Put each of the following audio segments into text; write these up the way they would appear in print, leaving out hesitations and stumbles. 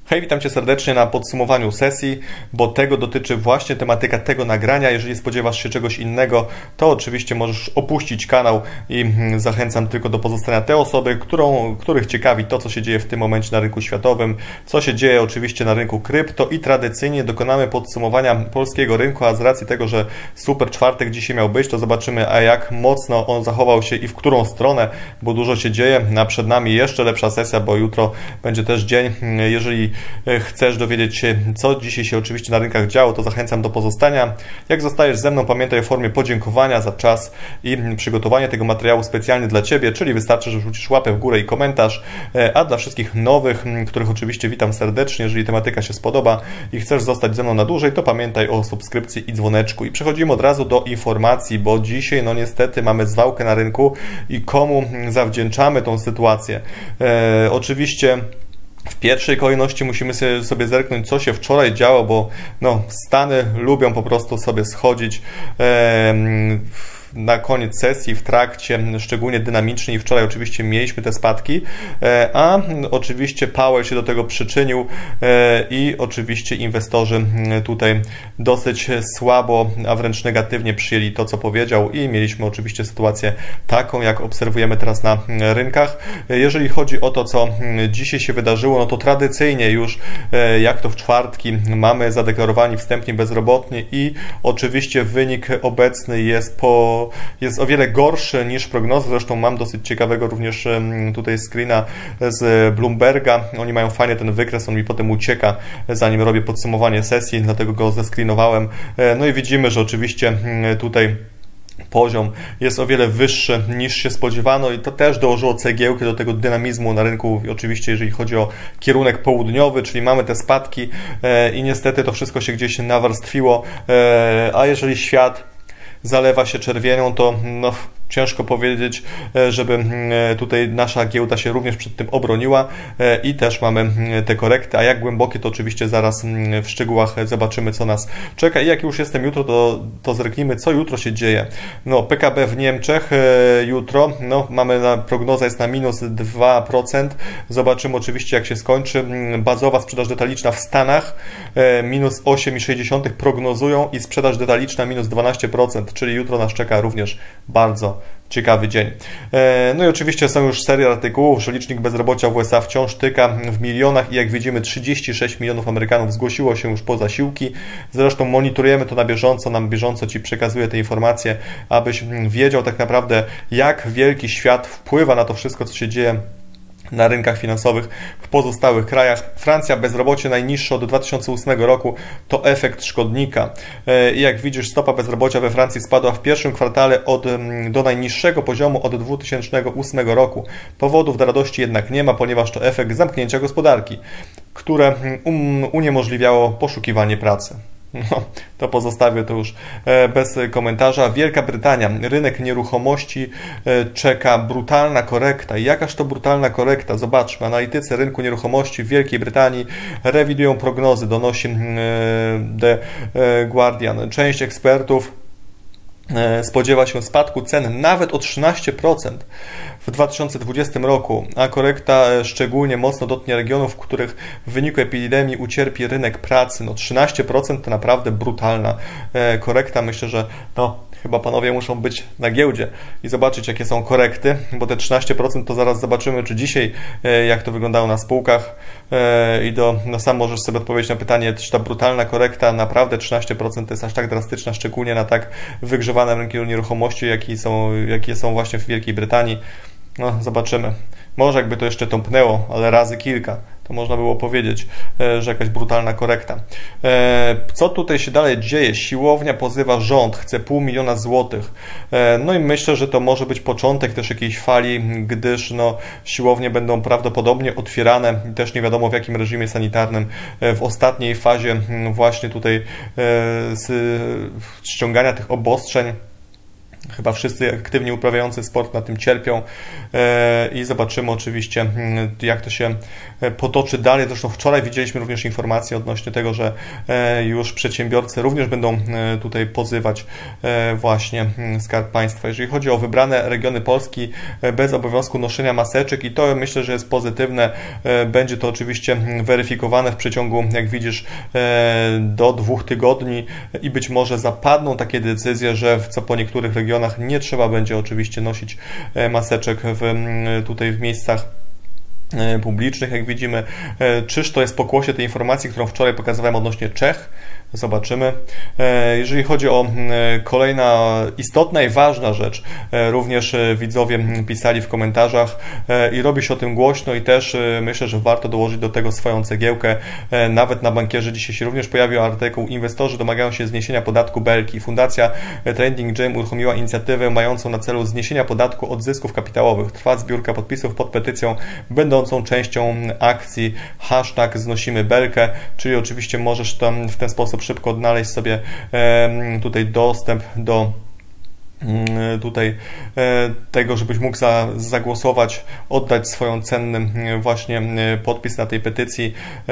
Hej, witam Cię serdecznie na podsumowaniu sesji, bo tego dotyczy właśnie tematyka tego nagrania. Jeżeli spodziewasz się czegoś innego, to oczywiście możesz opuścić kanał i zachęcam tylko do pozostania te osoby, których ciekawi to, co się dzieje w tym momencie na rynku światowym, co się dzieje oczywiście na rynku krypto i tradycyjnie dokonamy podsumowania polskiego rynku, a z racji tego, że super czwartek dzisiaj miał być, to zobaczymy, a jak mocno on zachował się i w którą stronę, bo dużo się dzieje, a przed nami jeszcze lepsza sesja, bo jutro będzie też dzień. Jeżeli chcesz dowiedzieć się, co dzisiaj się oczywiście na rynkach działo, to zachęcam do pozostania. Jak zostajesz ze mną, pamiętaj o formie podziękowania za czas i przygotowanie tego materiału specjalnie dla Ciebie, czyli wystarczy, że rzucisz łapę w górę i komentarz, a dla wszystkich nowych, których oczywiście witam serdecznie, jeżeli tematyka się spodoba i chcesz zostać ze mną na dłużej, to pamiętaj o subskrypcji i dzwoneczku. I przechodzimy od razu do informacji, bo dzisiaj no niestety mamy zwałkę na rynku i komu zawdzięczamy tą sytuację. Oczywiście w pierwszej kolejności musimy sobie zerknąć, co się wczoraj działo, bo no, Stany lubią po prostu sobie schodzić na koniec sesji, w trakcie, szczególnie dynamicznie i wczoraj oczywiście mieliśmy te spadki, a oczywiście Powell się do tego przyczynił i oczywiście inwestorzy tutaj dosyć słabo, a wręcz negatywnie przyjęli to, co powiedział i mieliśmy oczywiście sytuację taką, jak obserwujemy teraz na rynkach. Jeżeli chodzi o to, co dzisiaj się wydarzyło, no to tradycyjnie już, jak to w czwartki, mamy zadeklarowani wstępnie bezrobotni i oczywiście wynik obecny jest o wiele gorszy niż prognozy. Zresztą mam dosyć ciekawego również tutaj screena z Bloomberga. Oni mają fajnie ten wykres, on mi potem ucieka, zanim robię podsumowanie sesji, dlatego go zescreenowałem. No i widzimy, że oczywiście tutaj poziom jest o wiele wyższy niż się spodziewano i to też dołożyło cegiełkę do tego dynamizmu na rynku, oczywiście jeżeli chodzi o kierunek południowy, czyli mamy te spadki i niestety to wszystko się gdzieś nawarstwiło, a jeżeli świat zalewa się czerwienią, to no, ciężko powiedzieć, żeby tutaj nasza giełda się również przed tym obroniła i też mamy te korekty, a jak głębokie, to oczywiście zaraz w szczegółach zobaczymy, co nas czeka. I jak już jestem jutro, to zerknijmy, co jutro się dzieje. No, PKB w Niemczech jutro, no, mamy prognoza jest na minus 2%. Zobaczymy oczywiście, jak się skończy. Bazowa sprzedaż detaliczna w Stanach minus 8,6 prognozują i sprzedaż detaliczna minus 12%, czyli jutro nas czeka również bardzo ciekawy dzień. No i oczywiście są już seria artykułów, że licznik bezrobocia w USA wciąż tyka w milionach i jak widzimy 36 milionów Amerykanów zgłosiło się już po zasiłki. Zresztą monitorujemy to na bieżąco Ci przekazuję te informacje, abyś wiedział tak naprawdę, jak wielki świat wpływa na to wszystko, co się dzieje na rynkach finansowych w pozostałych krajach. Francja, bezrobocie najniższe od 2008 roku, to efekt szkodnika. I jak widzisz, stopa bezrobocia we Francji spadła w pierwszym kwartale do najniższego poziomu od 2008 roku. Powodów do radości jednak nie ma, ponieważ to efekt zamknięcia gospodarki, które uniemożliwiało poszukiwanie pracy. No, to pozostawię to już bez komentarza. Wielka Brytania, rynek nieruchomości czeka brutalna korekta. Jakaż to brutalna korekta? Zobaczmy, analitycy rynku nieruchomości w Wielkiej Brytanii rewidują prognozy, donosi The Guardian. Część ekspertów spodziewa się spadku cen nawet o 13% w 2020 roku, a korekta szczególnie mocno dotknie regionów, w których w wyniku epidemii ucierpi rynek pracy. No 13% to naprawdę brutalna korekta. Myślę, że no, chyba panowie muszą być na giełdzie i zobaczyć, jakie są korekty, bo te 13% to zaraz zobaczymy, czy dzisiaj, jak to wyglądało na spółkach i sam możesz sobie odpowiedzieć na pytanie, czy ta brutalna korekta, naprawdę 13% to jest aż tak drastyczna, szczególnie na tak wygrzewanym rynku nieruchomości, jakie są właśnie w Wielkiej Brytanii. No, zobaczymy. Może jakby to jeszcze tąpnęło, ale razy kilka, to można było powiedzieć, że jakaś brutalna korekta. Co tutaj się dalej dzieje? Siłownia pozywa rząd, chce 500 000 złotych. No i myślę, że to może być początek też jakiejś fali, gdyż no, siłownie będą prawdopodobnie otwierane, też nie wiadomo w jakim reżimie sanitarnym, w ostatniej fazie właśnie tutaj ściągania tych obostrzeń. Chyba wszyscy aktywnie uprawiający sport na tym cierpią i zobaczymy oczywiście, jak to się potoczy dalej. Zresztą wczoraj widzieliśmy również informacje odnośnie tego, że już przedsiębiorcy również będą tutaj pozywać właśnie Skarb Państwa. Jeżeli chodzi o wybrane regiony Polski bez obowiązku noszenia maseczek, i to myślę, że jest pozytywne, będzie to oczywiście weryfikowane w przeciągu, jak widzisz, do 2 tygodni i być może zapadną takie decyzje, że co po niektórych regionach nie trzeba będzie oczywiście nosić maseczek tutaj w miejscach publicznych, jak widzimy. Czyż to jest pokłosie tej informacji, którą wczoraj pokazywałem odnośnie Czech? Zobaczymy. Jeżeli chodzi o kolejna istotna i ważna rzecz, również widzowie pisali w komentarzach i robi się o tym głośno i też myślę, że warto dołożyć do tego swoją cegiełkę. Nawet na Bankierze dzisiaj się również pojawił artykuł: inwestorzy domagają się zniesienia podatku Belki. Fundacja Trending Gym uruchomiła inicjatywę mającą na celu zniesienia podatku od zysków kapitałowych. Trwa zbiórka podpisów pod petycją będącą częścią akcji #znosimy Belkę, czyli oczywiście możesz tam w ten sposób szybko odnaleźć sobie tutaj dostęp do tego, żebyś mógł zagłosować, oddać swoją cenny właśnie podpis na tej petycji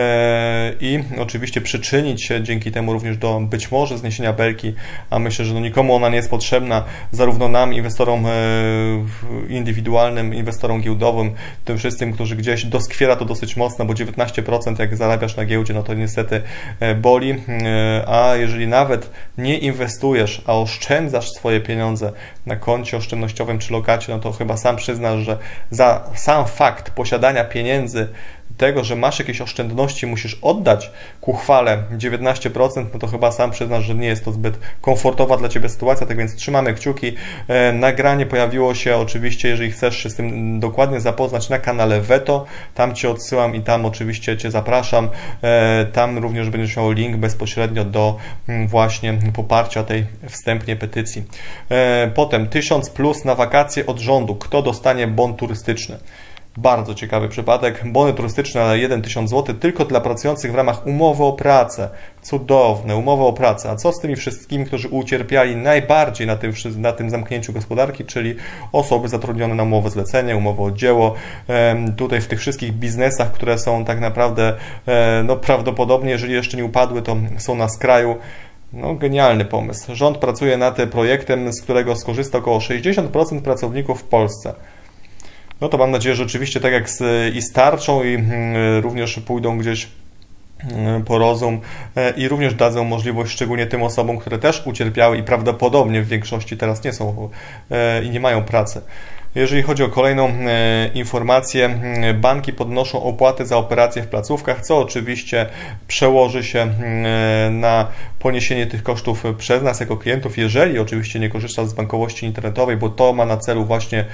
i oczywiście przyczynić się dzięki temu również do być może zniesienia Belki, a myślę, że nikomu ona nie jest potrzebna, zarówno nam, inwestorom indywidualnym, inwestorom giełdowym, tym wszystkim, którzy gdzieś doskwiera to dosyć mocno, bo 19% jak zarabiasz na giełdzie, no to niestety boli, a jeżeli nawet nie inwestujesz, a oszczędzasz swoje pieniądze na koncie oszczędnościowym czy lokacie, no to chyba sam przyznasz, że za sam fakt posiadania pieniędzy, tego, że masz jakieś oszczędności, musisz oddać ku chwale 19%, no to chyba sam przyznasz, że nie jest to zbyt komfortowa dla Ciebie sytuacja, tak więc trzymamy kciuki. Nagranie pojawiło się oczywiście, jeżeli chcesz się z tym dokładnie zapoznać, na kanale Veto, tam Cię odsyłam i tam oczywiście Cię zapraszam. Tam również będziesz miał link bezpośrednio do właśnie poparcia tej wstępnie petycji. Potem 1000+ na wakacje od rządu. Kto dostanie bon turystyczny? Bardzo ciekawy przypadek. Bony turystyczne na 1000 zł tylko dla pracujących w ramach umowy o pracę. Cudowne, umowa o pracę. A co z tymi wszystkimi, którzy ucierpiali najbardziej na tym zamknięciu gospodarki, czyli osoby zatrudnione na umowę zlecenie, umowę o dzieło. Tutaj w tych wszystkich biznesach, które są tak naprawdę, no prawdopodobnie, jeżeli jeszcze nie upadły, to są na skraju. No, genialny pomysł. Rząd pracuje nad projektem, z którego skorzysta około 60% pracowników w Polsce. No to mam nadzieję, że oczywiście tak jak i starczą i również pójdą gdzieś po rozum i również dadzą możliwość szczególnie tym osobom, które też ucierpiały i prawdopodobnie w większości teraz nie są i nie mają pracy. Jeżeli chodzi o kolejną informację, banki podnoszą opłaty za operacje w placówkach, co oczywiście przełoży się na poniesienie tych kosztów przez nas jako klientów, jeżeli oczywiście nie korzystasz z bankowości internetowej, bo to ma na celu właśnie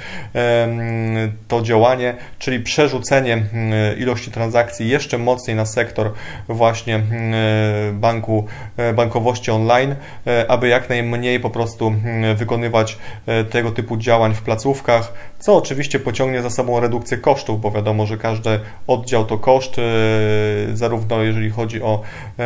to działanie, czyli przerzucenie ilości transakcji jeszcze mocniej na sektor właśnie bankowości online, aby jak najmniej po prostu wykonywać tego typu działań w placówkach, co oczywiście pociągnie za sobą redukcję kosztów, bo wiadomo, że każdy oddział to koszt, zarówno jeżeli chodzi o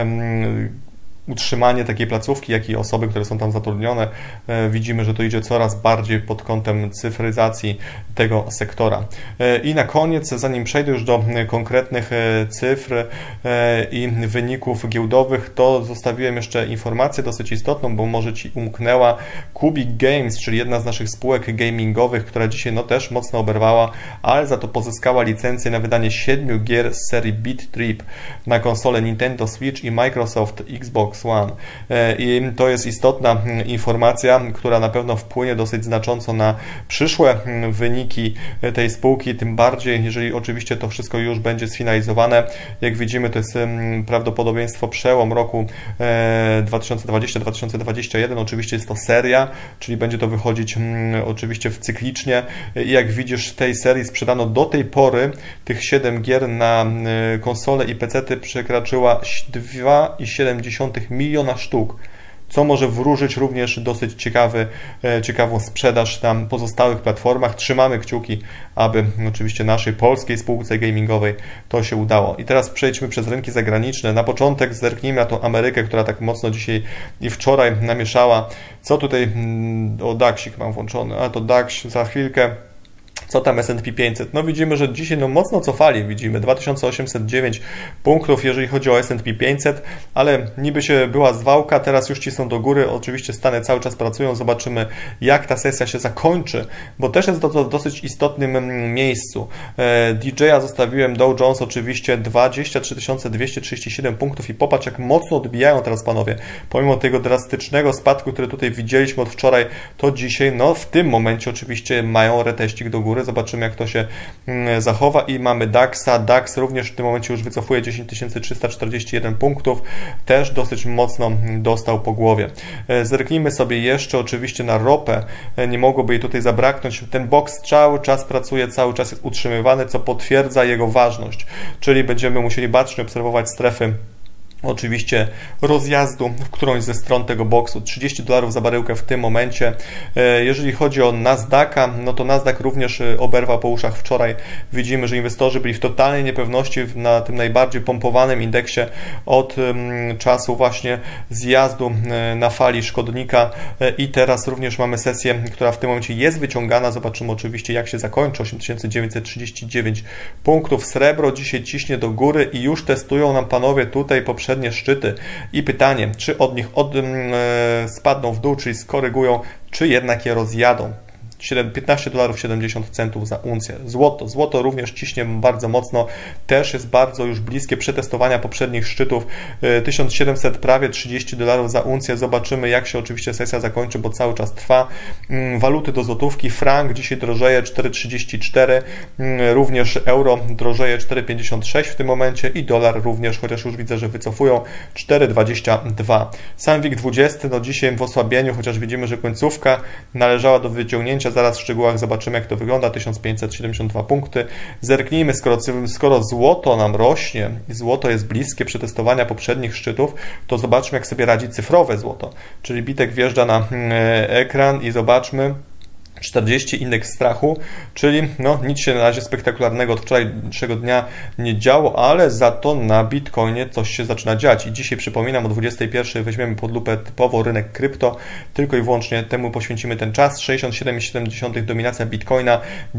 utrzymanie takiej placówki, jak i osoby, które są tam zatrudnione. Widzimy, że to idzie coraz bardziej pod kątem cyfryzacji tego sektora. I na koniec, zanim przejdę już do konkretnych cyfr i wyników giełdowych, to zostawiłem jeszcze informację dosyć istotną, bo może Ci umknęła. Kubik Games, czyli jedna z naszych spółek gamingowych, która dzisiaj no też mocno oberwała, ale za to pozyskała licencję na wydanie 7 gier z serii Beat Trip na konsole Nintendo Switch i Microsoft Xbox One. I to jest istotna informacja, która na pewno wpłynie dosyć znacząco na przyszłe wyniki tej spółki, tym bardziej, jeżeli oczywiście to wszystko już będzie sfinalizowane. Jak widzimy, to jest prawdopodobieństwo przełom roku 2020-2021. Oczywiście jest to seria, czyli będzie to wychodzić oczywiście cyklicznie. I jak widzisz, w tej serii sprzedano do tej pory tych 7 gier na konsole i PC-ty przekroczyła 2,7 miliona sztuk. co może wróżyć również dosyć ciekawą sprzedaż na pozostałych platformach. Trzymamy kciuki, aby oczywiście naszej polskiej spółce gamingowej to się udało. I teraz przejdźmy przez rynki zagraniczne. Na początek zerknijmy na tą Amerykę, która tak mocno dzisiaj i wczoraj namieszała. Co tutaj, o DAX-ik mam włączony, a to DAX za chwilkę. Co tam S&P 500? No widzimy, że dzisiaj mocno cofali, widzimy 2809 punktów, jeżeli chodzi o S&P 500, ale niby się była zwałka, teraz już cisną do góry, oczywiście Stany cały czas pracują, zobaczymy jak ta sesja się zakończy, bo też jest to w dosyć istotnym miejscu. DJ-a zostawiłem, Dow Jones oczywiście 23 237 punktów i popatrz jak mocno odbijają teraz panowie, pomimo tego drastycznego spadku, który tutaj widzieliśmy od wczoraj, to dzisiaj, no w tym momencie oczywiście mają reteścik do góry. Zobaczymy jak to się zachowa i mamy DAX-a. DAX również w tym momencie już wycofuje 10 341 punktów. Też dosyć mocno dostał po głowie. Zerknijmy sobie jeszcze oczywiście na ropę. Nie mogłoby jej tutaj zabraknąć. Ten boks cały czas pracuje, cały czas jest utrzymywany, co potwierdza jego ważność. Czyli będziemy musieli bacznie obserwować strefy oczywiście rozjazdu w którąś ze stron tego boksu. $30 za baryłkę w tym momencie. Jeżeli chodzi o Nasdaqa, no to Nasdaq również oberwał po uszach wczoraj. Widzimy, że inwestorzy byli w totalnej niepewności na tym najbardziej pompowanym indeksie od czasu właśnie zjazdu na fali szkodnika i teraz również mamy sesję, która w tym momencie jest wyciągana. Zobaczymy oczywiście jak się zakończy. 8939 punktów. Srebro dzisiaj ciśnie do góry i już testują nam panowie tutaj poprzednie szczyty i pytanie, czy od nich spadną w dół, czyli skorygują, czy jednak je rozjadą. $15,70 za uncję. Złoto również ciśnie bardzo mocno, też jest bardzo już bliskie przetestowania poprzednich szczytów. 1700, prawie $30 za uncję. Zobaczymy jak się oczywiście sesja zakończy, bo cały czas trwa. Waluty do złotówki, frank dzisiaj drożeje 4,34, również euro drożeje 4,56 w tym momencie i dolar również, chociaż już widzę, że wycofują 4,22. Sam WIG20 no dzisiaj w osłabieniu, chociaż widzimy, że końcówka należała do wyciągnięcia. Zaraz w szczegółach zobaczymy jak to wygląda. 1572 punkty. Zerknijmy, skoro złoto nam rośnie i złoto jest bliskie przetestowania poprzednich szczytów, to zobaczmy jak sobie radzi cyfrowe złoto. Czyli Bitek wjeżdża na ekran i zobaczmy 40 indeks strachu, czyli no nic się na razie spektakularnego od wczorajszego dnia nie działo, ale za to na Bitcoinie coś się zaczyna dziać i dzisiaj przypominam o 21 weźmiemy pod lupę typowo rynek krypto, tylko i wyłącznie temu poświęcimy ten czas. 67,7 dominacja Bitcoina,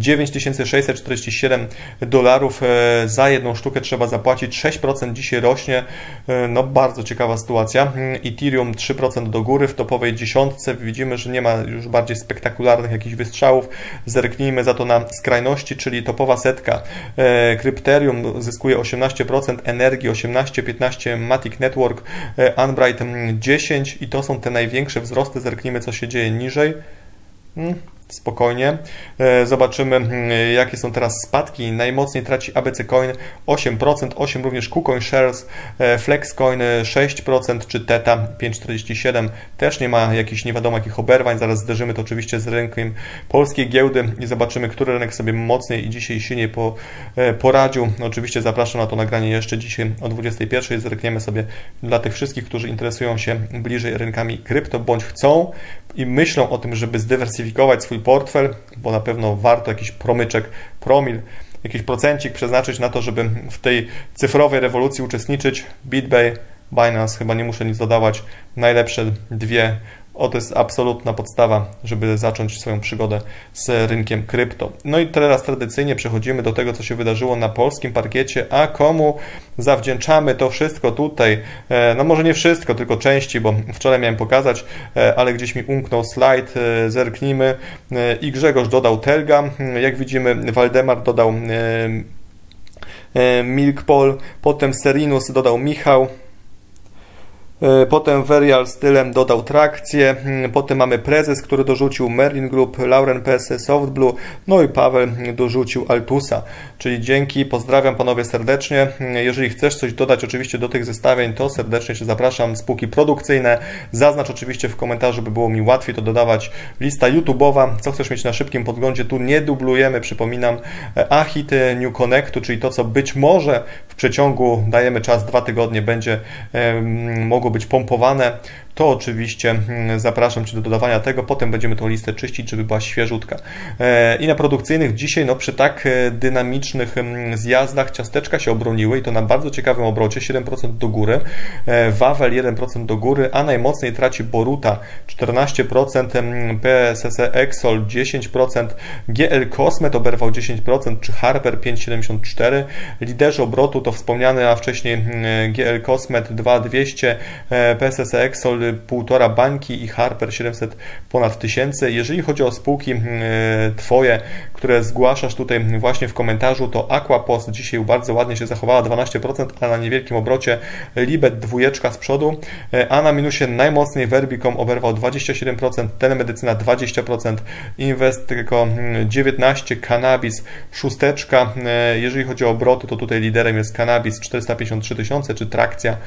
$9647 za jedną sztukę trzeba zapłacić, 6% dzisiaj rośnie, no bardzo ciekawa sytuacja. Ethereum 3% do góry, w topowej dziesiątce widzimy, że nie ma już bardziej spektakularnych jakichś wystrzałów. Zerknijmy za to na skrajności, czyli topowa setka. Krypterium zyskuje 18%, Energii 18%, 15% Matic Network, Unbright 10% i to są te największe wzrosty. Zerknijmy co się dzieje niżej. Spokojnie. Zobaczymy jakie są teraz spadki. Najmocniej traci ABC Coin 8%, 8% również KuCoin Shares, Flexcoin 6% czy Theta 5,47%. Też nie ma jakichś nie wiadomo jakich oberwań. Zaraz zderzymy to oczywiście z rynkiem polskiej giełdy i zobaczymy, który rynek sobie mocniej i dzisiaj silniej poradził. Oczywiście zapraszam na to nagranie jeszcze dzisiaj o 21:00. Zerkniemy sobie dla tych wszystkich, którzy interesują się bliżej rynkami krypto, bądź chcą i myślą o tym, żeby zdywersyfikować swój portfel, bo na pewno warto jakiś promyczek, promil, jakiś procencik przeznaczyć na to, żeby w tej cyfrowej rewolucji uczestniczyć. BitBay, Binance, chyba nie muszę nic dodawać, najlepsze dwie. To jest absolutna podstawa, żeby zacząć swoją przygodę z rynkiem krypto. No i teraz tradycyjnie przechodzimy do tego, co się wydarzyło na polskim parkiecie, a komu zawdzięczamy to wszystko tutaj. No może nie wszystko, tylko części, bo wczoraj miałem pokazać, ale gdzieś mi umknął slajd. Zerknijmy. I Grzegorz dodał Telga. Jak widzimy, Waldemar dodał Milkpol, potem Serinus dodał Michał. Potem Verial stylem dodał trakcję, potem mamy Prezes, który dorzucił Merlin Group, Lauren PS, Softblue, no i Paweł dorzucił Altusa, czyli dzięki, pozdrawiam panowie serdecznie. Jeżeli chcesz coś dodać oczywiście do tych zestawień, to serdecznie Cię zapraszam. Spółki produkcyjne, zaznacz oczywiście w komentarzu, by było mi łatwiej to dodawać. Lista YouTube'owa, co chcesz mieć na szybkim podglądzie, tu nie dublujemy, przypominam, a hity New Connectu, czyli to, co być może w przeciągu, dajemy czas 2 tygodnie, będzie mogło być pompowane. to oczywiście zapraszam Cię do dodawania tego, potem będziemy tą listę czyścić, żeby była świeżutka. I na produkcyjnych dzisiaj, no przy tak dynamicznych zjazdach ciasteczka się obroniły i to na bardzo ciekawym obrocie, 7% do góry, Wawel 1% do góry, a najmocniej traci Boruta 14%, PSSE Exol 10%, GL Cosmet oberwał 10%, czy Harper 5,74%, liderzy obrotu to wspomniany, a wcześniej GL Cosmet 2,200, PSSE Exol 1,5 bańki i Harper 700 ponad 1000. Jeżeli chodzi o spółki Twoje, które zgłaszasz tutaj właśnie w komentarzu, to Aquapost dzisiaj bardzo ładnie się zachowała, 12%, a na niewielkim obrocie Libet 2 z przodu, a na minusie najmocniej Verbicom oberwał 27%, Telemedycyna 20%, Invest tylko 19%, Cannabis 6%. Jeżeli chodzi o obroty, to tutaj liderem jest Cannabis 453 tysiące, czy Trakcja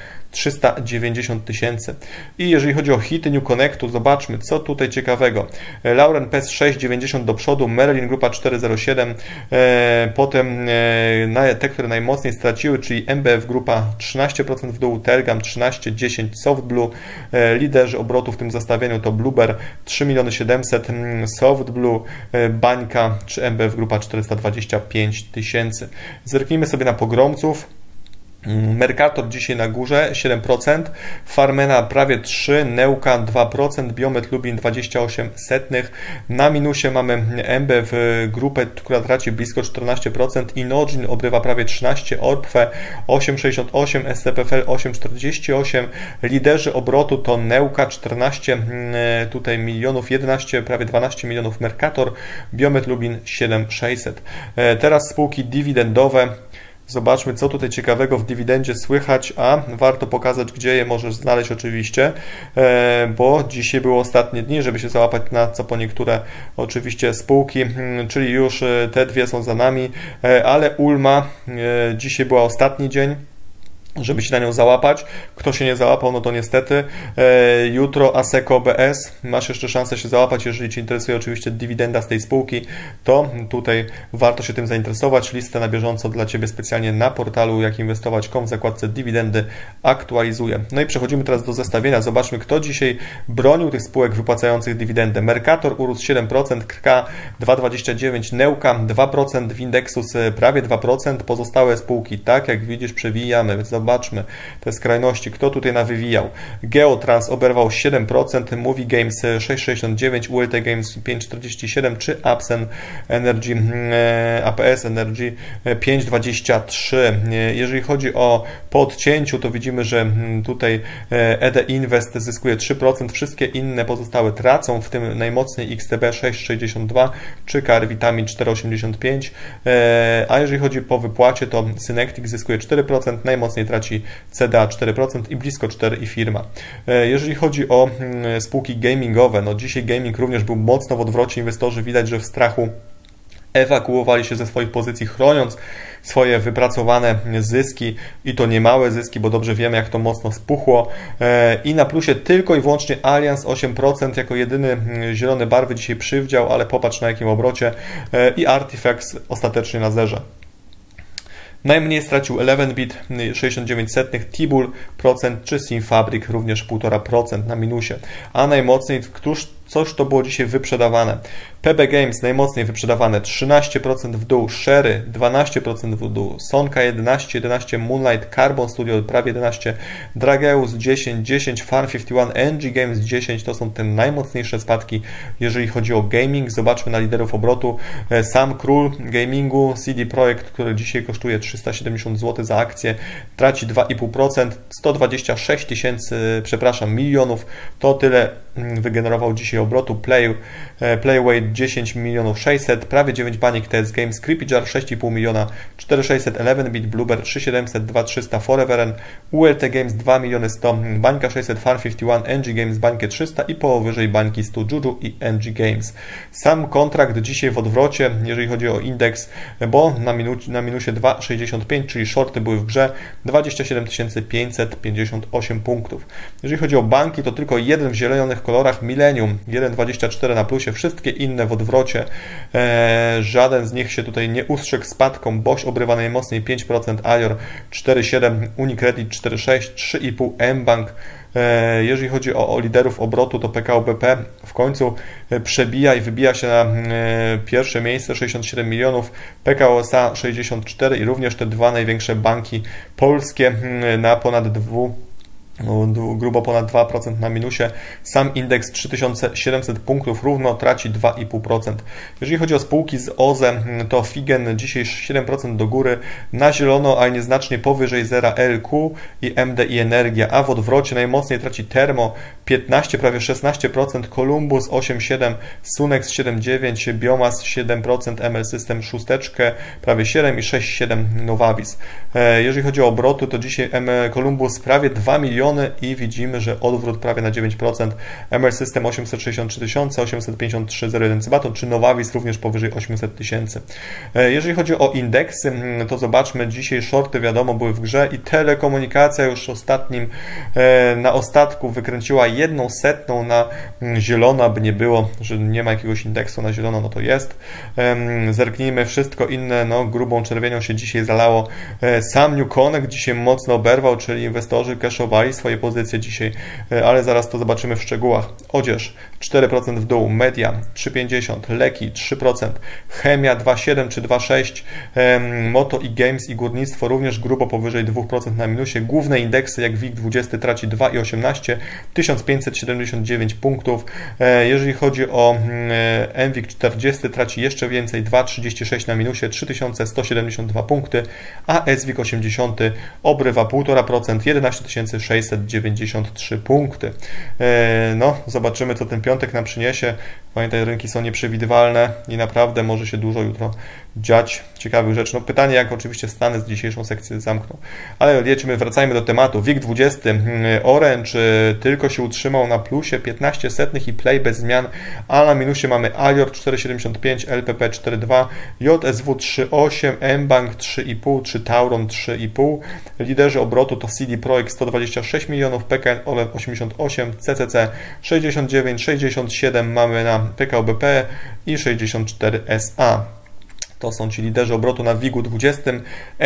390 tysięcy. I jeżeli chodzi o hity New Connectu, zobaczmy, co tutaj ciekawego. Lauren PES 6,90 do przodu, Merlin Grupa 4,07, potem te, które najmocniej straciły, czyli MBF Grupa 13% w dół, Telgam 13,10, Softblue, liderzy obrotu w tym zestawieniu to Blueber 3 700 000, Softblue, Bańka czy MBF Grupa 425 tysięcy. Zerknijmy sobie na pogromców. Mercator dzisiaj na górze 7%, Farmena prawie 3%, Neuka 2%, Biomet Lubin 28%, na minusie mamy MBF grupę, która traci blisko 14%, Inogin obrywa prawie 13%, Orpfe 8,68%, SCPFL 8,48%, liderzy obrotu to Neuka 14 tutaj milionów, 11, prawie 12 milionów Mercator, Biomet Lubin 7,600. Teraz spółki dywidendowe. Zobaczmy, co tutaj ciekawego w dywidendzie słychać, a warto pokazać, gdzie je możesz znaleźć oczywiście, bo dzisiaj były ostatnie dni, żeby się załapać na co po niektóre oczywiście spółki, czyli już te dwie są za nami, ale Ulma dzisiaj była ostatni dzień, żeby się na nią załapać. Kto się nie załapał, no to niestety. Jutro Aseco BS. Masz jeszcze szansę się załapać, jeżeli Cię interesuje oczywiście dywidenda z tej spółki, to tutaj warto się tym zainteresować. Listę na bieżąco dla Ciebie specjalnie na portalu jakinwestować.com w zakładce dywidendy aktualizuję. No i przechodzimy teraz do zestawienia. Zobaczmy, kto dzisiaj bronił tych spółek wypłacających dywidendę. Mercator urósł 7%, KRK 2,29%, Neuka 2%, Windexus prawie 2%. Pozostałe spółki, tak jak widzisz, przewijamy. Zobaczmy te skrajności, kto tutaj nawywijał. Geotrans oberwał 7%, Movie Games 6,69%, ULT Games 5,47%, czy Apsen Energy, APS Energy 5,23%. Jeżeli chodzi o po odcięciu, to widzimy, że tutaj ED Invest zyskuje 3%, wszystkie inne pozostałe tracą, w tym najmocniej XTB 6,62%, czy Car Vitamin 4,85%, a jeżeli chodzi po wypłacie, to Synectic zyskuje 4%, najmocniej traci CDA 4% i blisko 4% i firma. Jeżeli chodzi o spółki gamingowe, no dzisiaj gaming również był mocno w odwrocie, inwestorzy widać, że w strachu ewakuowali się ze swoich pozycji, chroniąc swoje wypracowane zyski i to niemałe zyski, bo dobrze wiemy, jak to mocno spuchło. I na plusie tylko i wyłącznie Allianz 8%, jako jedyny zielone barwy dzisiaj przywdział, ale popatrz na jakim obrocie, i Artifacts ostatecznie na zerze. Najmniej stracił 11bit 0,69%, Tibul procent, czy Simfabrik również 1,5% na minusie. A najmocniej, coś to było dzisiaj wyprzedawane. PB Games najmocniej wyprzedawane 13% w dół, Sherry 12% w dół, Sonka 11%, Moonlight, Carbon Studio prawie 11%, Drageus 10%, Farm 51, NG Games 10%, to są te najmocniejsze spadki, jeżeli chodzi o gaming. Zobaczmy na liderów obrotu. Sam król gamingu, CD Projekt, który dzisiaj kosztuje 370 zł za akcję, traci 2,5%, 126 tysięcy, milionów, to tyle wygenerował dzisiaj obrotu. Playway 10 milionów 600, prawie 9 banik TS Games, Creepyjar 6,5 miliona 4600, 11bit, Bluebird 3700, 2300, Foreveren, ULT Games 2 miliony 100, bańka 600, Farm 51, NG Games bańkę 300 i powyżej bańki 100 Juju i NG Games. Sam kontrakt dzisiaj w odwrocie, jeżeli chodzi o indeks, bo na minusie 2,65, czyli shorty były w grze, 27 558 punktów. Jeżeli chodzi o banki, to tylko jeden w zielonych kolorach. Millennium 1,24 na plusie, wszystkie inne w odwrocie. Żaden z nich się tutaj nie ustrzegł spadkom. Bosch obrywa najmocniej 5%, Alior 4,7%, Unicredit 4,6%, 3,5% mBank. Jeżeli chodzi o liderów obrotu, to PKO BP w końcu przebija i wybija się na pierwsze miejsce, 67 milionów, PKO SA 64 i również te dwa największe banki polskie na ponad grubo ponad 2% na minusie. Sam indeks 3700 punktów równo traci 2,5%. Jeżeli chodzi o spółki z OZE, to Figen dzisiaj 7% do góry, na zielono, ale nieznacznie powyżej zera LQ i MDI Energia, a w odwrocie najmocniej traci Termo 15, prawie 16%, Columbus 8,7%, Sunex 7,9%, Biomas 7%, ML System 6, prawie 7 i 6,7 Novavis. Jeżeli chodzi o obroty, to dzisiaj Columbus prawie 2 miliony i widzimy, że odwrót prawie na 9%, ML System 863 tysiące, 853,01 Cybaton, czy Novavis również powyżej 800 tysięcy. Jeżeli chodzi o indeksy, to zobaczmy, dzisiaj shorty wiadomo były w grze i telekomunikacja już na ostatku wykręciła 1/100 na zielono, aby nie było, że nie ma jakiegoś indeksu na zielono, no to jest. Zerknijmy, wszystko inne, no grubą czerwienią się dzisiaj zalało. Sam New Connect dzisiaj mocno oberwał, czyli inwestorzy cashowali swoje pozycje dzisiaj, ale zaraz to zobaczymy w szczegółach. Odzież 4% w dół, Media 3,50, Leki 3%, Chemia 2,7 czy 2,6, Moto i Games i Górnictwo również grubo powyżej 2% na minusie. Główne indeksy jak WIG20 traci 2,18, 1579 punktów. Jeżeli chodzi o MWIG40 traci jeszcze więcej, 2,36 na minusie, 3172 punkty, a SWIG80 obrywa 1,5%, 11693 punkty. No, zobaczymy, co ten piątek nam przyniesie. Pamiętaj, rynki są nieprzewidywalne i naprawdę może się dużo jutro dziać ciekawych rzeczy. No, pytanie, jak oczywiście Stany z dzisiejszą sekcję zamkną. Ale wracajmy do tematu. WIG20, Orange tylko się utrzymał na plusie 15 setnych i Play bez zmian, a na minusie mamy Alior 4,75, LPP 4,2, JSW 3,8, mBank 3,5, czy Tauron 3,5. Liderzy obrotu to CD Projekt 126 milionów, PKN ORLEN 88, CCC 69, 67 mamy na PKO BP i 64 SA. To są ci liderzy obrotu na WIG-20,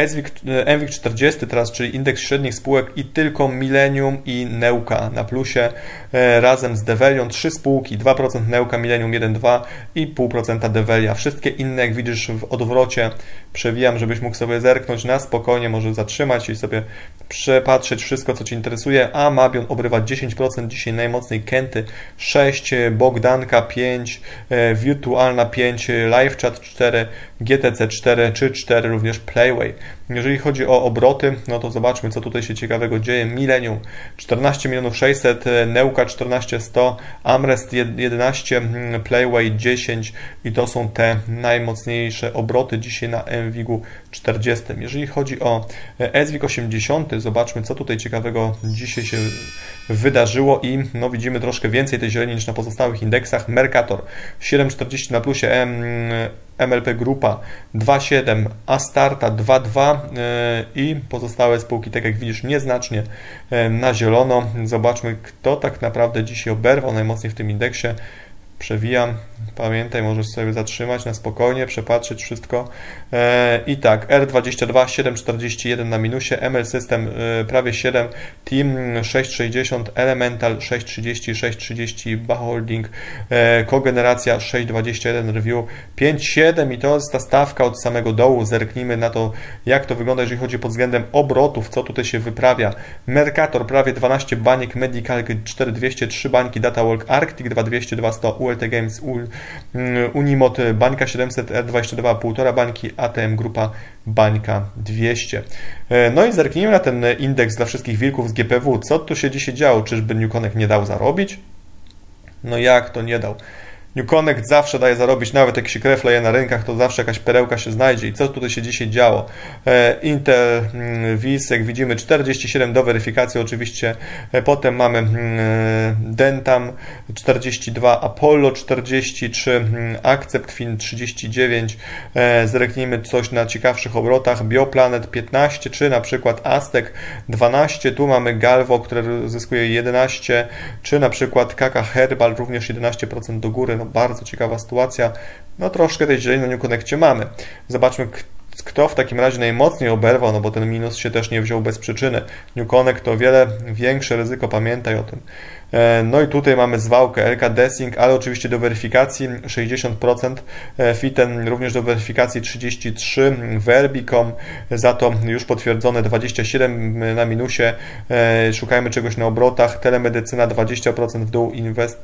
MWIG40 teraz, czyli indeks średnich spółek i tylko Millennium i Neuka na plusie razem z Develią. 3 spółki, 2% Neuka, Millennium 1,2 i 0,5% Develia. Wszystkie inne, jak widzisz, w odwrocie. Przewijam, żebyś mógł sobie zerknąć na spokojnie, może zatrzymać i sobie przepatrzeć wszystko, co Ci interesuje. A Mabion obrywa 10%, dzisiaj najmocniej Kenty 6, Bogdanka 5, Wirtualna 5, LiveChat 4, GTC 4 czy 4 również Playway. Jeżeli chodzi o obroty, no to zobaczmy, co tutaj się ciekawego dzieje. Millennium 14 milionów 600, Neuka 14 100, Amrest 11, Playway 10 i to są te najmocniejsze obroty dzisiaj na MWIG-u 40. Jeżeli chodzi o SWIG 80, zobaczmy, co tutaj ciekawego dzisiaj się wydarzyło i no widzimy troszkę więcej tej zieleni niż na pozostałych indeksach. Mercator 7,40 na plusie, MLP Grupa 2,7, Astarta 2,2 i pozostałe spółki, tak jak widzisz, nieznacznie na zielono. Zobaczmy, kto tak naprawdę dzisiaj oberwał najmocniej w tym indeksie. Przewijam, pamiętaj, możesz sobie zatrzymać na spokojnie, przepatrzeć wszystko. I tak, R22 7,41 na minusie, ML System prawie 7, Team 6,60, Elemental 6,30, 6,30, Baholding, Kogeneracja 6,21, Review 5,7 i to jest ta stawka od samego dołu. Zerknijmy na to, jak to wygląda, jeżeli chodzi pod względem obrotów, co tutaj się wyprawia. Mercator prawie 12 baniek, Medical 4,200, 3 bańki, DataWalk, Arctic 2,200, 2,100, ULT Games, Unimot, bańka 700, R22, 1,5 bańki, ATM Grupa, bańka 200. No i zerknijmy na ten indeks dla wszystkich wilków z GPW. Co tu się dzisiaj działo? Czyżby New Connect nie dał zarobić? No jak to nie dał? New Connect zawsze daje zarobić, nawet jak się krew leje na rynkach, to zawsze jakaś perełka się znajdzie. I co tutaj się dzisiaj działo? Intervis, jak widzimy, 47 do weryfikacji oczywiście. Potem mamy Dentam 42, Apollo 43, Accept Fin 39. Zerknijmy coś na ciekawszych obrotach. Bioplanet 15, czy na przykład Aztec 12. Tu mamy Galvo, które zyskuje 11, czy na przykład Kaka Herbal również 11% do góry. No bardzo ciekawa sytuacja. No troszkę tej zieleni na New Connectie mamy. Zobaczmy, kto w takim razie najmocniej oberwał, no bo ten minus się też nie wziął bez przyczyny. New Connect to o wiele większe ryzyko, pamiętaj o tym. No i tutaj mamy zwałkę LK Dessing, ale oczywiście do weryfikacji 60%, Fiten również do weryfikacji 33%, Verbicom za to już potwierdzone 27% na minusie, szukajmy czegoś na obrotach, telemedycyna 20% w dół, Invest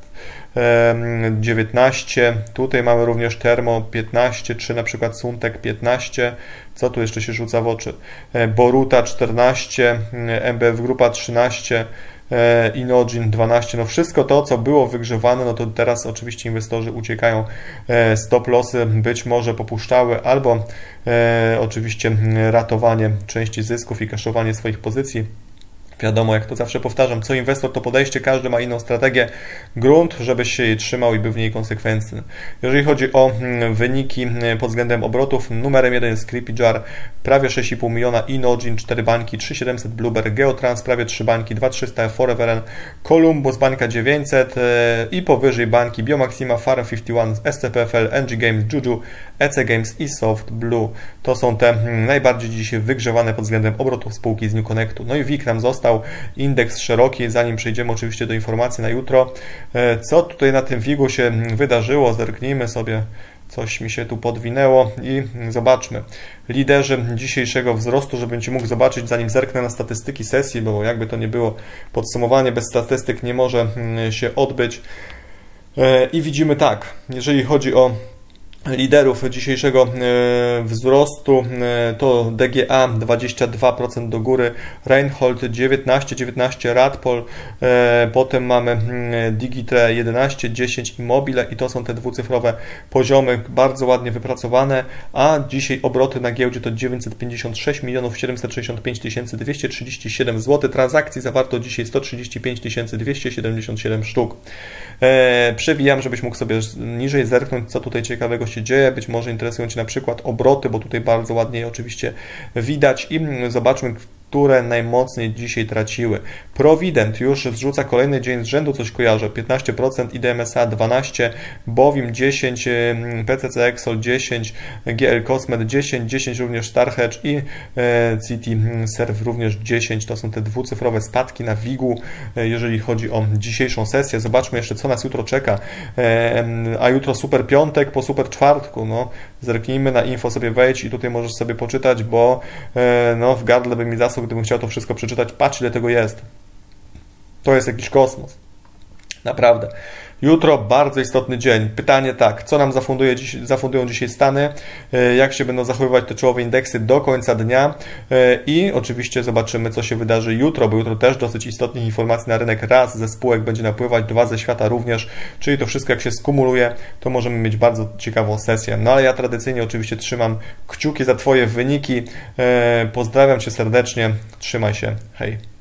19%, tutaj mamy również Termo 15%, czy na przykład Suntek 15%, co tu jeszcze się rzuca w oczy, Boruta 14%, MBF Grupa 13%, Inogin 12, no wszystko to, co było wygrzewane, no to teraz oczywiście inwestorzy uciekają, stop lossy być może popuszczały, albo oczywiście ratowanie części zysków i kaszowanie swoich pozycji. Wiadomo, jak to zawsze powtarzam, co inwestor to podejście, każdy ma inną strategię, grunt, żebyś się jej trzymał i był w niej konsekwentny. Jeżeli chodzi o wyniki pod względem obrotów, numerem 1 jest Creepy Jar, prawie 6,5 miliona, Inogin 4 bańki, 3700, Blueberry, Geotrans prawie 3 bańki, 2300, Foreveren, Columbus bańka 900 i powyżej bańki Biomaxima, Farm 51, SCPFL, NG Games, Juju, EC Games i Soft Blue. To są te najbardziej dzisiaj wygrzewane pod względem obrotów spółki z New Connectu. No i WIG nam został, indeks szeroki, zanim przejdziemy oczywiście do informacji na jutro. Co tutaj na tym WIG-u się wydarzyło? Zerknijmy sobie, coś mi się tu podwinęło i zobaczmy. Liderzy dzisiejszego wzrostu, żebym Ci mógł zobaczyć, zanim zerknę na statystyki sesji, bo jakby to nie było, podsumowanie bez statystyk nie może się odbyć. I widzimy tak, jeżeli chodzi o liderów dzisiejszego wzrostu, to DGA 22% do góry, Reinhold 19, Radpol, potem mamy Digitre 11, 10 i Mobile i to są te dwucyfrowe poziomy, bardzo ładnie wypracowane, a dzisiaj obroty na giełdzie to 956 765 237 zł, transakcji zawarto dzisiaj 135 277 sztuk. Przewijam, żebyś mógł sobie niżej zerknąć, co tutaj ciekawego się dzieje. Być może interesują Cię na przykład obroty, bo tutaj bardzo ładnie je oczywiście widać i zobaczmy, które najmocniej dzisiaj traciły. Provident już zrzuca kolejny dzień z rzędu, coś kojarzę, 15%, IDMSA 12%, Bowim 10%, PCC Exol 10%, GL Cosmet 10% również StarHedge i City Serve również 10%. To są te dwucyfrowe spadki na WIG-u, jeżeli chodzi o dzisiejszą sesję. Zobaczmy jeszcze, co nas jutro czeka. A jutro super piątek po super czwartku. No, zerknijmy na info, sobie wejdź i tutaj możesz sobie poczytać, bo no, w gardle by mi zasłał, gdybym chciał to wszystko przeczytać. Patrz, ile tego jest. To jest jakiś kosmos. Naprawdę. Jutro bardzo istotny dzień. Pytanie tak, co nam zafundują dzisiaj Stany, jak się będą zachowywać te czołowe indeksy do końca dnia i oczywiście zobaczymy, co się wydarzy jutro, bo jutro też dosyć istotnych informacji na rynek. Raz ze spółek będzie napływać, dwa ze świata również, czyli to wszystko jak się skumuluje, to możemy mieć bardzo ciekawą sesję. No ale ja tradycyjnie oczywiście trzymam kciuki za Twoje wyniki. Pozdrawiam Cię serdecznie, trzymaj się, hej.